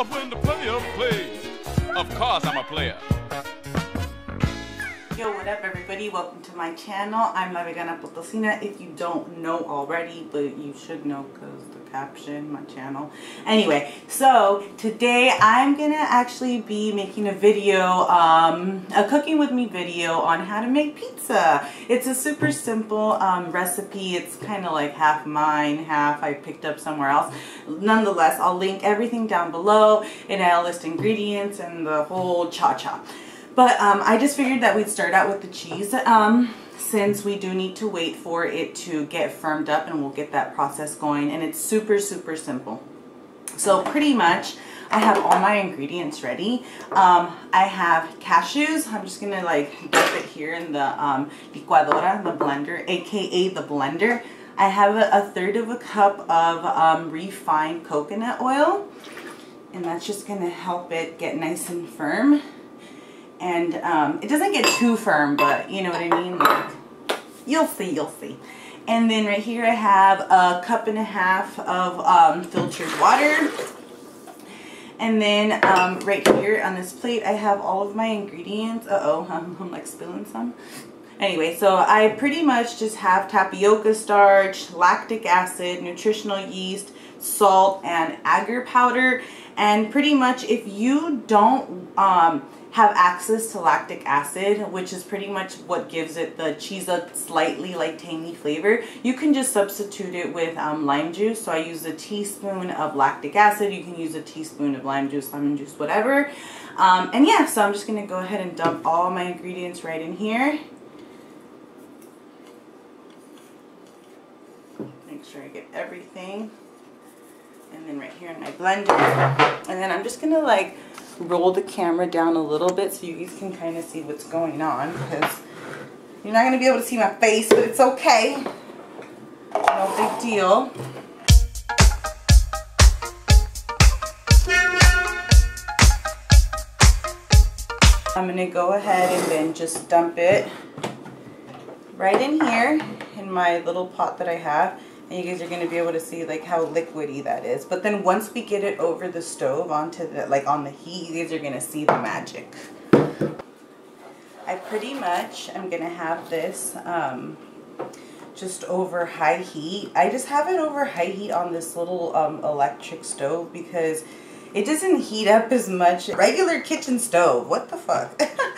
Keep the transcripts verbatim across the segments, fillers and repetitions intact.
of when the player plays. Of course I'm a player. Yo, what up everybody? Welcome to my channel. I'm La Vegana Potosina. If you don't know already, but you should know because the caption, my channel. Anyway, so today I'm gonna actually be making a video, um, a cooking with me video on how to make pizza. It's a super simple um, recipe. It's kind of like half mine, half I picked up somewhere else. Nonetheless, I'll link everything down below and I'll list ingredients and the whole cha-cha. But um, I just figured that we'd start out with the cheese um, since we do need to wait for it to get firmed up, and we'll get that process going. And it's super, super simple. So pretty much I have all my ingredients ready. Um, I have cashews. I'm just going to like dip it here in the um, licuadora, the blender, aka the blender. I have a, a third of a cup of um, refined coconut oil. And that's just going to help it get nice and firm. And um, it doesn't get too firm, but you know what I mean? Like, you'll see, you'll see. And then right here I have a cup and a half of um, filtered water. And then um, right here on this plate I have all of my ingredients. Uh-oh, I'm, I'm like spilling some. Anyway, so I pretty much just have tapioca starch, lactic acid, nutritional yeast, salt, and agar powder. And pretty much if you don't um, have access to lactic acid, which is pretty much what gives it the cheese a slightly like tangy flavor, you can just substitute it with um, lime juice. So I use a teaspoon of lactic acid. You can use a teaspoon of lime juice, lemon juice, whatever. Um, and yeah, so I'm just gonna go ahead and dump all my ingredients right in here. Make sure I get everything. And then right here in my blender. And then I'm just gonna like roll the camera down a little bit so you guys can kind of see what's going on, because you're not going to be able to see my face, but it's okay. No big deal. I'm going to go ahead and then just dump it right in here in my little pot that I have. And you guys are going to be able to see like how liquidy that is. But then once we get it over the stove onto the, like on the heat, you guys are going to see the magic. I pretty much am going to have this um, just over high heat. I just have it over high heat on this little um, electric stove because it doesn't heat up as much. Regular kitchen stove, what the fuck?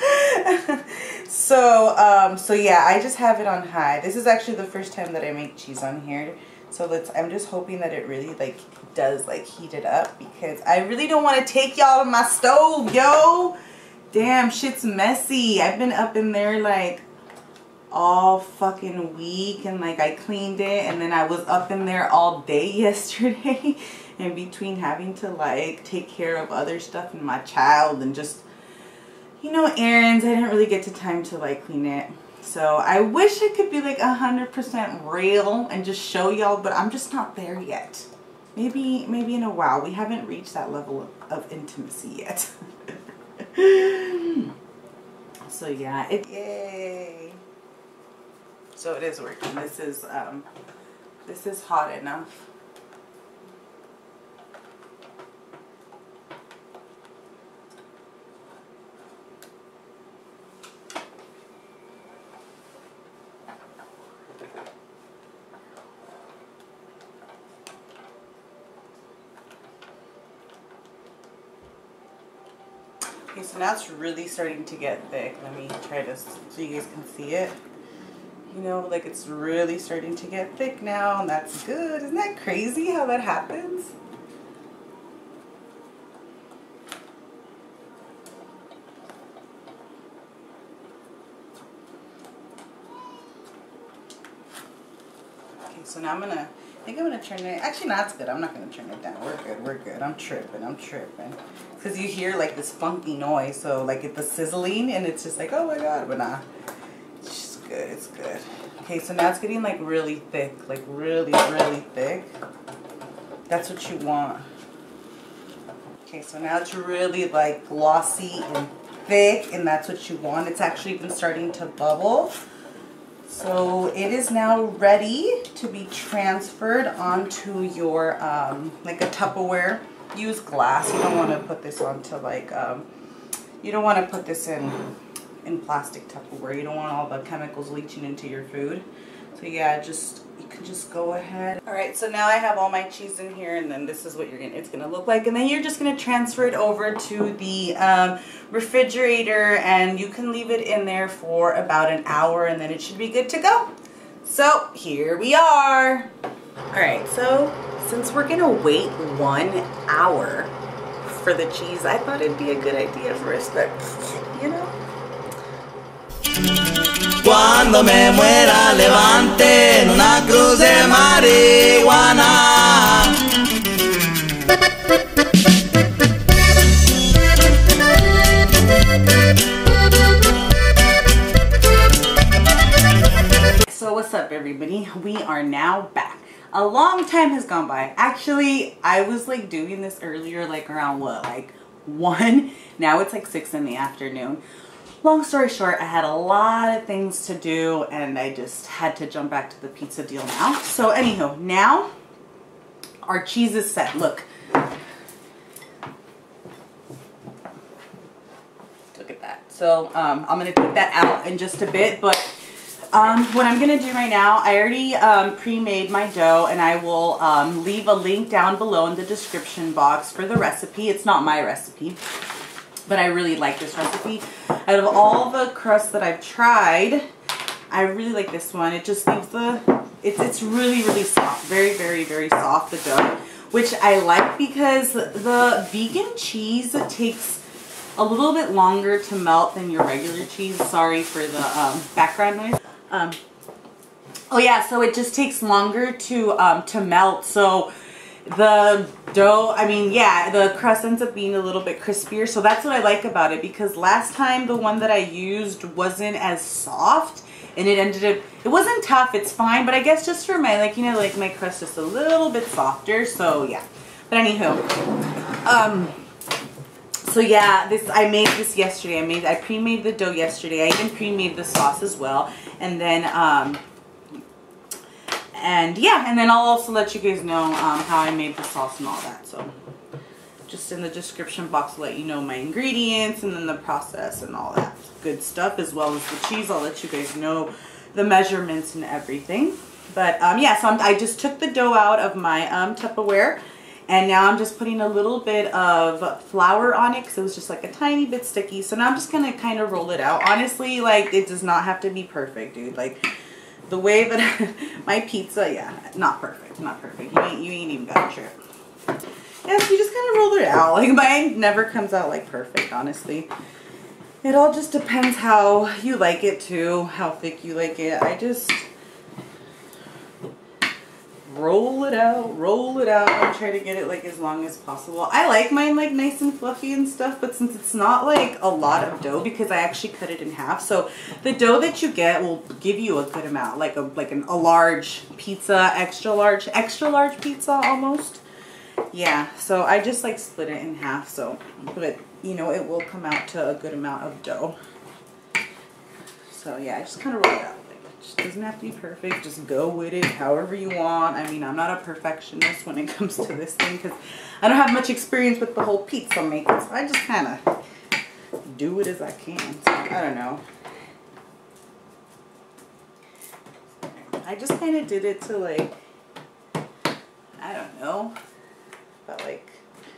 So, um, so yeah, I just have it on high. This is actually the first time that I make cheese on here. So let's, I'm just hoping that it really like does like heat it up, because I really don't want to take y'all to my stove, yo. Damn, shit's messy. I've been up in there like all fucking week, and like I cleaned it, and then I was up in there all day yesterday in between having to like take care of other stuff and my child and just, you know, errands. I didn't really get to time to like clean it. So I wish I could be like a hundred percent real and just show y'all, but I'm just not there yet. Maybe, maybe in a while. We haven't reached that level of, of intimacy yet. So yeah, it, yay. So it is working. This is, um, this is hot enough. Okay, so now it's really starting to get thick. Let me try this so you guys can see it. You know, like it's really starting to get thick now, and that's good. Isn't that crazy how that happens? Okay, so now I'm gonna, I think I'm gonna turn it, actually no, that's good. I'm not gonna turn it down. We're good, we're good. I'm tripping, I'm tripping. Because you hear like this funky noise, so like it's the sizzling, and it's just like, oh my god, but nah. It's just good, it's good. Okay, so now it's getting like really thick, like really, really thick. That's what you want. Okay, so now it's really like glossy and thick, and that's what you want. It's actually even starting to bubble. So it is now ready to be transferred onto your, um, like a Tupperware use glass. You don't want to put this onto like, um, you don't want to put this in, in plastic Tupperware. You don't want all the chemicals leaching into your food. So yeah, just, you can just go ahead. All right, so now I have all my cheese in here, and then this is what you're gonna, it's gonna look like. And then you're just gonna transfer it over to the um, refrigerator, and you can leave it in there for about an hour, and then it should be good to go. So here we are. All right, so since we're gonna wait one hour for the cheese, I thought it'd be a good idea for us to, you know. Cuando me muera levanten una cruz de marihuana. So what's up, everybody? We are now back. A long time has gone by. Actually, I was like doing this earlier, like around what, like one? Now it's like six in the afternoon. Long story short, I had a lot of things to do, and I just had to jump back to the pizza deal now. So anyhow, now our cheese is set. Look. Look at that. So um, I'm going to take that out in just a bit, but um, what I'm going to do right now, I already um, pre-made my dough, and I will um, leave a link down below in the description box for the recipe. It's not my recipe, but I really like this recipe. Out of all the crusts that I've tried, I really like this one. It just leaves the, it's, it's really, really soft. Very, very, very soft, the dough. Which I like because the vegan cheese takes a little bit longer to melt than your regular cheese. Sorry for the um, background noise. Um, oh yeah, so it just takes longer to, um, to melt. So the dough, I mean, yeah, the crust ends up being a little bit crispier. So that's what I like about it, because last time the one that I used wasn't as soft, and it ended up, it wasn't tough, it's fine, but I guess just for my, like, you know, like my crust just a little bit softer. So yeah, but anywho, um, so yeah, this, I made this yesterday. I made, I pre-made the dough yesterday. I even pre-made the sauce as well. And then, um, And yeah, and then I'll also let you guys know um, how I made the sauce and all that. So just in the description box, I'll let you know my ingredients and then the process and all that good stuff, as well as the cheese. I'll let you guys know the measurements and everything. But um, yeah, so I'm, I just took the dough out of my um, Tupperware, and now I'm just putting a little bit of flour on it because it was just like a tiny bit sticky. So now I'm just going to kind of roll it out. Honestly, like, it does not have to be perfect, dude. Like, the way that I, my pizza, yeah, not perfect, not perfect. You ain't, you ain't even got a trip. Yeah, so you just kind of roll it out. Like, mine never comes out like perfect, honestly. It all just depends how you like it too, how thick you like it. I just roll it out, roll it out, and try to get it like as long as possible. I like mine like nice and fluffy and stuff, but since it's not like a lot of dough, because I actually cut it in half, so the dough that you get will give you a good amount, like a like an, a large pizza, extra large, extra large pizza almost. Yeah, so I just like split it in half, so, but you know, it will come out to a good amount of dough. So yeah, I just kind of roll it out. It doesn't have to be perfect. Just go with it however you want. I mean, I'm not a perfectionist when it comes to this thing, because I don't have much experience with the whole pizza making, so I just kind of do it as I can. So I don't know. I just kind of did it to like, I don't know, about like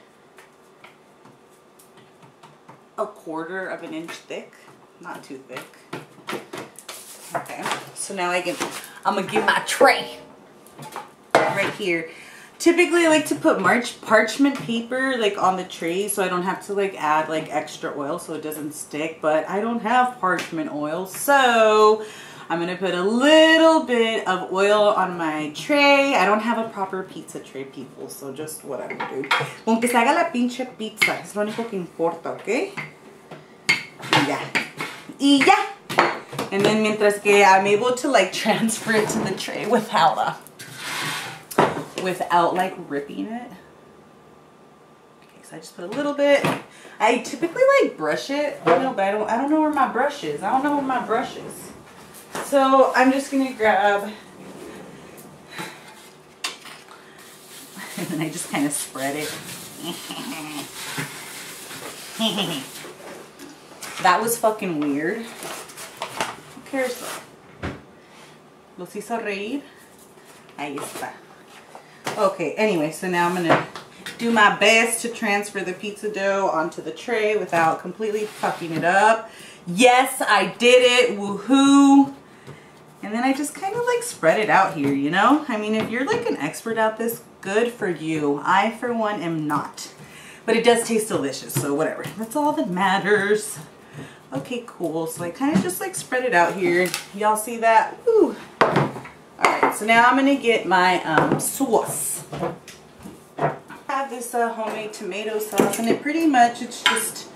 a quarter of an inch thick, not too thick. Okay, so now I can, I'm gonna get my tray right here. Typically I like to put march, parchment paper like on the tray so I don't have to like add like extra oil so it doesn't stick, but I don't have parchment oil, so I'm gonna put a little bit of oil on my tray. I don't have a proper pizza tray, people, so just whatever, dude. Con que se haga la pinche pizza, es lo único que importa, ¿ok? Y ya. Y ya. And then mientras que I'm able to like transfer it to the tray without uh, without like ripping it. Okay, so I just put a little bit. I typically like brush it, you know, but I don't I don't know where my brush is. I don't know where my brush is. So I'm just gonna grab, and then I just kind of spread it. That was fucking weird. Who cares though? Los hizo reír. Ahí está. Okay, anyway, so now I'm gonna do my best to transfer the pizza dough onto the tray without completely fucking it up. Yes, I did it. Woohoo! And then I just kind of like spread it out here, you know? I mean, if you're like an expert at this, good for you. I, for one, am not. But it does taste delicious, so whatever. That's all that matters. Okay, cool. So I kind of just like spread it out here. Y'all see that? Woo! Alright, so now I'm going to get my um, sauce. I have this uh, homemade tomato sauce, and it pretty much, it's just...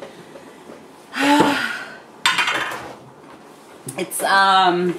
it's um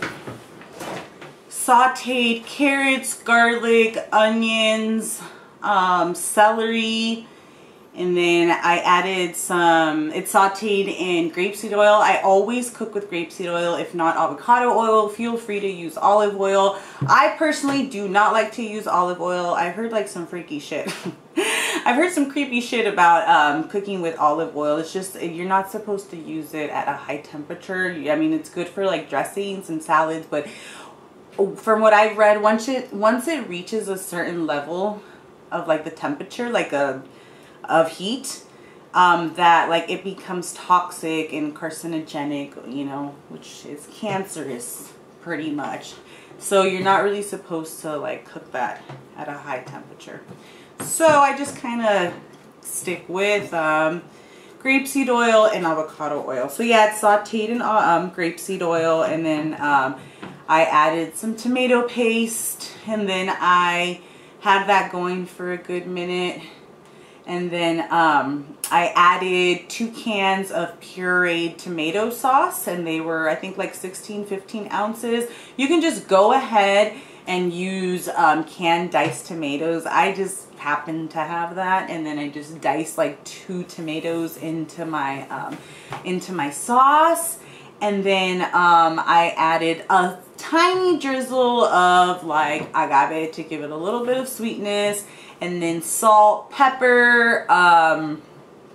sauteed carrots, garlic, onions, um, celery, and then I added some, it's sauteed in grapeseed oil. I always cook with grapeseed oil, if not avocado oil. Feel free to use olive oil. I personally do not like to use olive oil. I've heard like some freaky shit. I've heard some creepy shit about um, cooking with olive oil. It's just, you're not supposed to use it at a high temperature. I mean, it's good for like dressings and salads, but from what I've read, once it, once it reaches a certain level of like the temperature, like a of heat, um, that like it becomes toxic and carcinogenic, you know, which is cancerous pretty much. So you're not really supposed to like cook that at a high temperature. So I just kind of stick with um, grapeseed oil and avocado oil. So yeah, it's sauteed in um, grapeseed oil, and then um, I added some tomato paste, and then I had that going for a good minute. And then um, I added two cans of pureed tomato sauce, and they were, I think, like sixteen, fifteen ounces. You can just go ahead and use um, canned diced tomatoes. I just happen to have that, and then I just diced like two tomatoes into my um, into my sauce, and then um, I added a tiny drizzle of like agave to give it a little bit of sweetness, and then salt, pepper, um,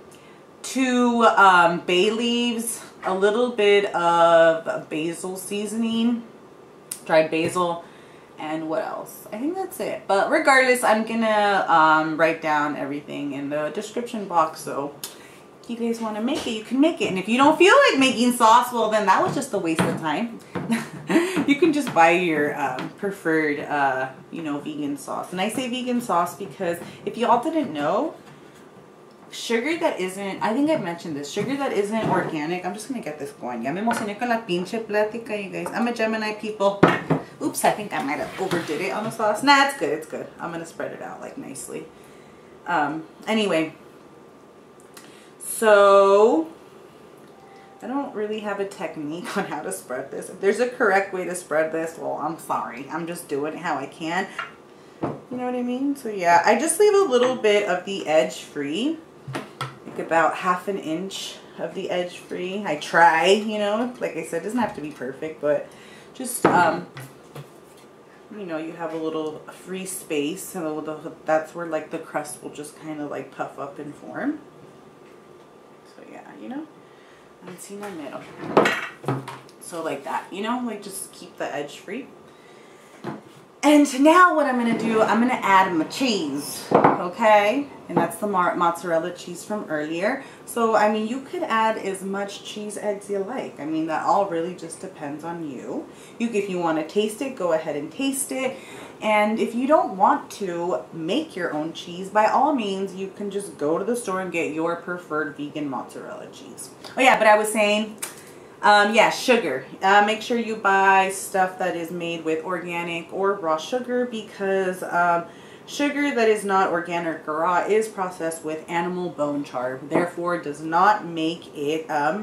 two um, bay leaves, a little bit of basil seasoning, dried basil, and what else? I think that's it. But regardless, I'm gonna um, write down everything in the description box, so if you guys want to make it, you can make it. And if you don't feel like making sauce, well then that was just a waste of time. You can just buy your um, preferred, uh, you know, vegan sauce. And I say vegan sauce because if y'all didn't know, sugar that isn't, I think I've mentioned this, sugar that isn't organic, I'm just going to get this going. Ya me emocioné con la pinche plática, you guys. I'm a Gemini, people. Oops, I think I might have overdid it on the sauce. Nah, it's good, it's good. I'm going to spread it out like nicely. Um, anyway, so I don't really have a technique on how to spread this. If there's a correct way to spread this, well, I'm sorry. I'm just doing it how I can. You know what I mean? So yeah, I just leave a little bit of the edge free. Like about half an inch of the edge free. I try, you know. Like I said, it doesn't have to be perfect, but just, um, you know, you have a little free space. And that's where like the crust will just kind of like puff up and form. So yeah, you know. Encina mero. So like that, you know, like just keep the edge free. And now what I'm going to do, I'm going to add my cheese, okay? And that's the mozzarella cheese from earlier. So, I mean, you could add as much cheese as you like. I mean, that all really just depends on you. You, if you want to taste it, go ahead and taste it. And if you don't want to make your own cheese, by all means, you can just go to the store and get your preferred vegan mozzarella cheese. Oh yeah, but I was saying, um, yeah, sugar. Uh, make sure you buy stuff that is made with organic or raw sugar, because um, sugar that is not organic or raw is processed with animal bone char. Therefore, does not make it um,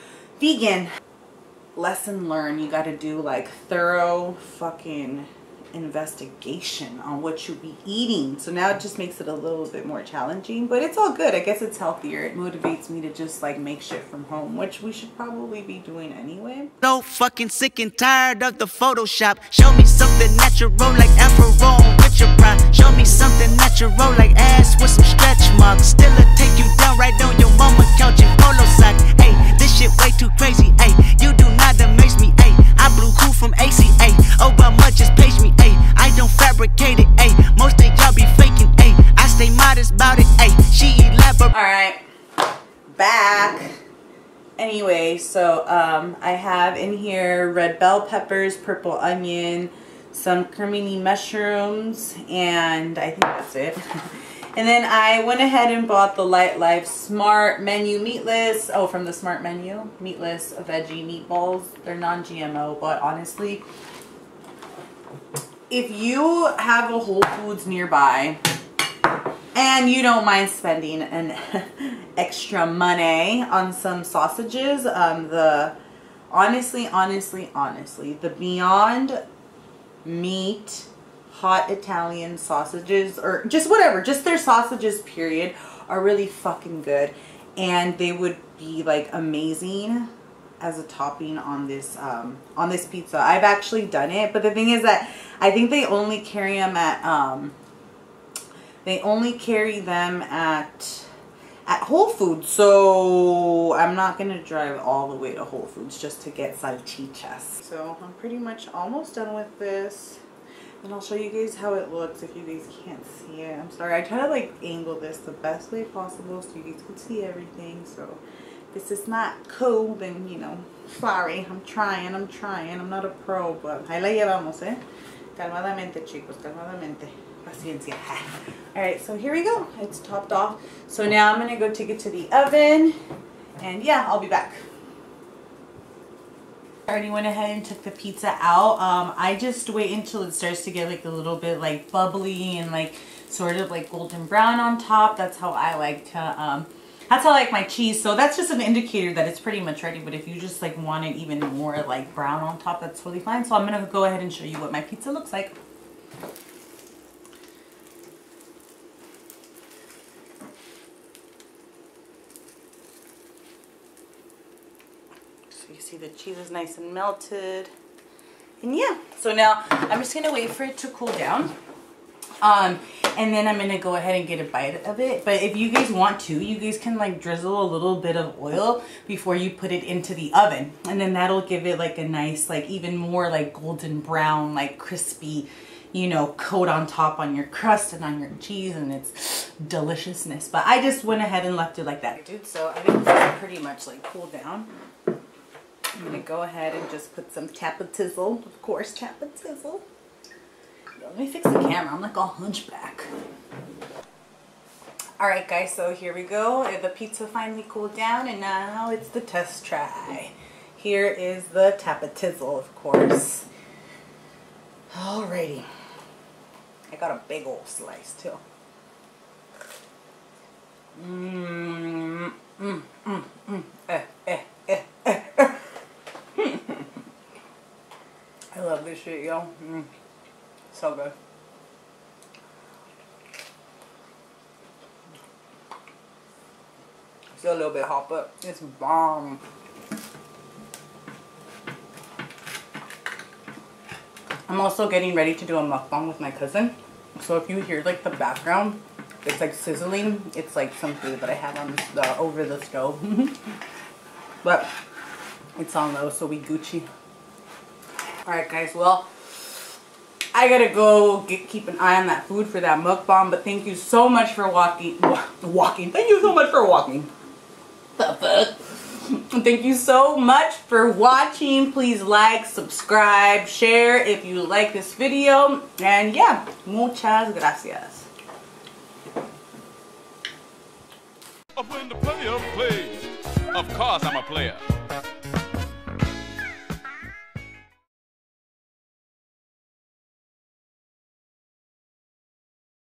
vegan. Lesson learned. You got to do like thorough fucking investigation on what you'll be eating. So now it just makes it a little bit more challenging, but it's all good. I guess it's healthier. It motivates me to just like make shit from home, which we should probably be doing anyway. So fucking sick and tired of the Photoshop. Show me something natural like Afro with your pride. Show me something natural like ass with some stretch marks. Still a take you down right on your mama couch in polo socks. Hey, this shit way too crazy. Hey, you do not amaze me. Hey, I blew cool from A C A. Obama just page me. Hey, I don't fabricate it. Hey, most of y'all be faking. Hey, I stay modest about it. Hey, she elaborate. All right, back. Anyway, so um, I have in here red bell peppers, purple onion, some cremini mushrooms, and I think that's it. And then I went ahead and bought the Light Life Smart Menu Meatless. Oh, from the Smart Menu. Meatless veggie meatballs. They're non-G M O, but honestly, if you have a Whole Foods nearby and you don't mind spending an extra money on some sausages, um, the honestly, honestly, honestly, the Beyond Meat hot Italian sausages, or just whatever, just their sausages period, are really fucking good, and they would be like amazing as a topping on this um on this pizza. I've actually done it, but the thing is that I think they only carry them at um they only carry them at at Whole Foods, so I'm not gonna drive all the way to Whole Foods just to get salchichas. So I'm pretty much almost done with this, and I'll show you guys how it looks if you guys can't see it. I'm sorry, I try to like angle this the best way possible so you guys can see everything. So if this is not cool, then you know, sorry. I'm trying, I'm trying. I'm not a pro, but ahí la llevamos, eh? Calmadamente, chicos, calmadamente. Paciencia. Alright, so here we go. It's topped off. So now I'm gonna go take it to the oven, and yeah, I'll be back. I already went ahead and took the pizza out. Um, I just wait until it starts to get like a little bit like bubbly and like sort of like golden brown on top. That's how I like to, um, that's how I like my cheese. So that's just an indicator that it's pretty much ready. But if you just like want it even more like brown on top, that's totally fine. So I'm gonna go ahead and show you what my pizza looks like. You see the cheese is nice and melted, and yeah, so now I'm just gonna wait for it to cool down, um and then I'm gonna go ahead and get a bite of it. But if you guys want to, you guys can like drizzle a little bit of oil before you put it into the oven, and then that'll give it like a nice, like even more like golden brown, like crispy, you know, coat on top on your crust and on your cheese, and it's deliciousness. But I just went ahead and left it like that, dude. So I think this is pretty much like cooled down. I'm gonna go ahead and just put some Tapatizzle, of course, Tapatizzle. Let me fix the camera, I'm like all hunchback. Alright guys, so here we go. The pizza finally cooled down, and now it's the test try. Here is the Tapatizzle, of course. Alrighty. I got a big old slice too. Mmm, mmm, mmm, mmm, eh, eh, eh, eh, eh. I love this shit, yo. Mm. So good. Still a little bit hot, but it's bomb. I'm also getting ready to do a mukbang with my cousin. So if you hear like the background, it's like sizzling. It's like some food that I have on the over the stove. But it's on low, so we Gucci. Alright guys, well, I gotta go get, keep an eye on that food for that mukbang. But thank you so much for walking. Walking. Thank you so much for walking. The fuck? Thank you so much for watching. Please like, subscribe, share if you like this video. And yeah, muchas gracias. When the player plays, of course I'm a player.